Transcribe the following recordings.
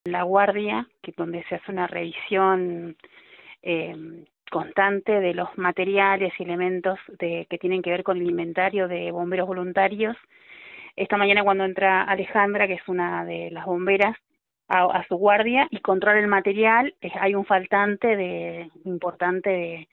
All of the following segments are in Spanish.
La guardia, que donde se hace una revisión constante de los materiales y elementos que tienen que ver con el inventario de bomberos voluntarios. Esta mañana cuando entra Alejandra, que es una de las bomberas, a su guardia y controla el material, hay un faltante importante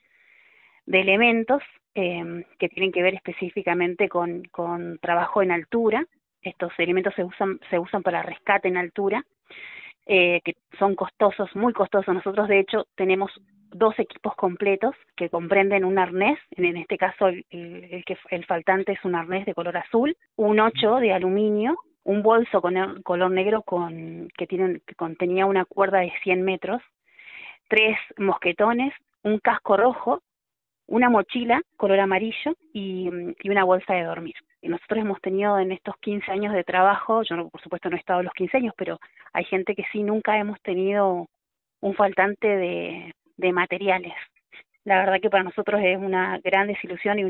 de elementos que tienen que ver específicamente con trabajo en altura. Estos elementos se usan para rescate en altura, que son costosos, muy costosos. Nosotros de hecho tenemos dos equipos completos que comprenden un arnés, en este caso el faltante es un arnés de color azul, un 8 de aluminio, un bolso con color negro que contenía una cuerda de 100 metros, 3 mosquetones, un casco rojo, una mochila color amarillo y una bolsa de dormir. Y nosotros hemos tenido en estos 15 años de trabajo, yo no, por supuesto no he estado los 15 años, pero hay gente que sí, nunca hemos tenido un faltante de materiales. La verdad que para nosotros es una gran desilusión y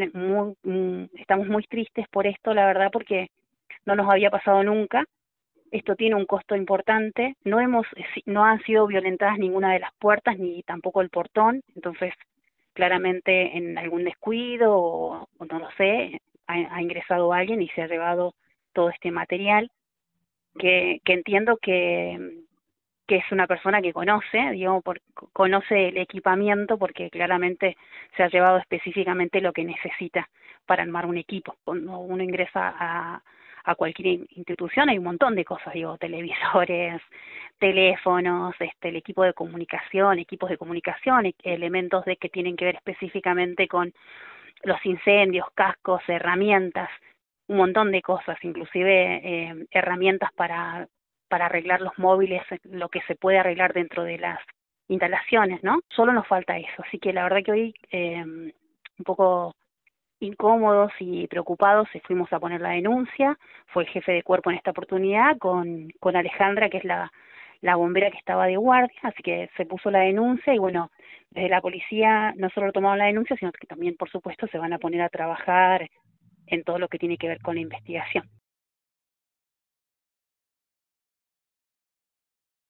estamos muy tristes por esto, la verdad, porque no nos había pasado nunca. Esto tiene un costo importante. No han sido violentadas ninguna de las puertas ni tampoco el portón, entonces claramente en algún descuido o no lo sé, ha ingresado alguien y se ha llevado todo este material que entiendo que es una persona que conoce, digamos, conoce el equipamiento porque claramente se ha llevado específicamente lo que necesita para armar un equipo. Cuando uno ingresa a cualquier institución hay un montón de cosas, digo, televisores, teléfonos, el equipo de comunicación, equipos de comunicación, elementos que tienen que ver específicamente con los incendios, cascos, herramientas, un montón de cosas, inclusive herramientas para arreglar los móviles, lo que se puede arreglar dentro de las instalaciones, ¿no? Solo nos falta eso, así que la verdad que hoy un poco incómodos y preocupados fuimos a poner la denuncia, fue el jefe de cuerpo en esta oportunidad con Alejandra, que es la bombera que estaba de guardia, así que se puso la denuncia y bueno, desde la policía no solo tomaron la denuncia, sino que también por supuesto se van a poner a trabajar en todo lo que tiene que ver con la investigación.